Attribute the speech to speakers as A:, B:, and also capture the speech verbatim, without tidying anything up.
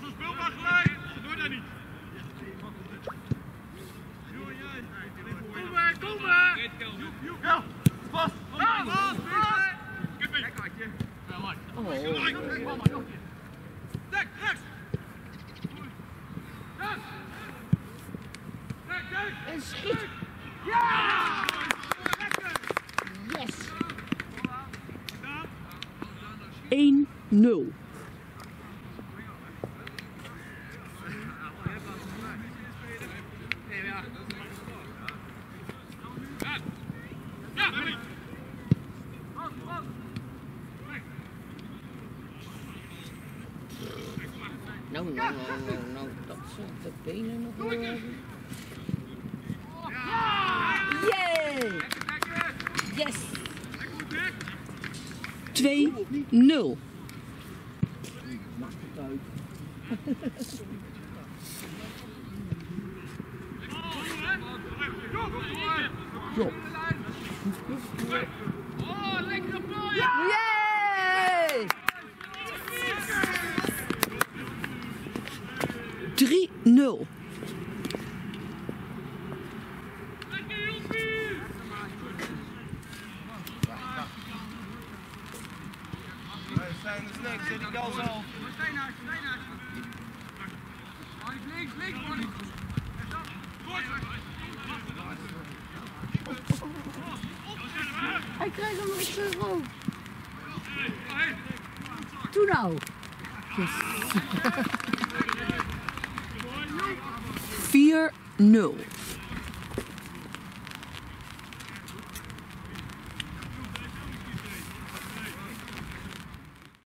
A: zo speelbaar gelijk. Doe dat niet. Kom maar, kom maar. Ja, vast. Ja, vast. Kijk mee. Ja, mooi. Kom maar, nog een keer. Dek, rechts. Rechts. Dek, dek.
B: En schiet.
A: Ja!
B: Yes. één nul. Nou, nou, nou, nou, nou, dat zijn de benen nog wel hebben. Yay! Yes! twee nul. Maakt het uit. Zo.
A: Oh, lekkere bal!
B: Yay! drie nul.
C: Zijn de snacks, zet ik al zo.
A: Links, links, Bonnie.
B: Hij krijgt hem op zijn hoofd. Doe nou. Yes. vier nul.